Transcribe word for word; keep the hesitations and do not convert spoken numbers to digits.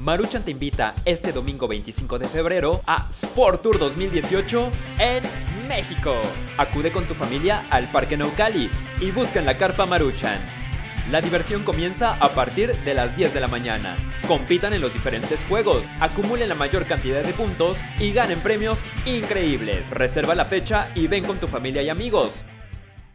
Maruchan te invita este domingo veinticinco de febrero a Sport Tour dos mil dieciocho en México. Acude con tu familia al Parque Naucali y busca en la carpa Maruchan. La diversión comienza a partir de las diez de la mañana. Compitan en los diferentes juegos, acumulen la mayor cantidad de puntos y ganen premios increíbles. Reserva la fecha y ven con tu familia y amigos.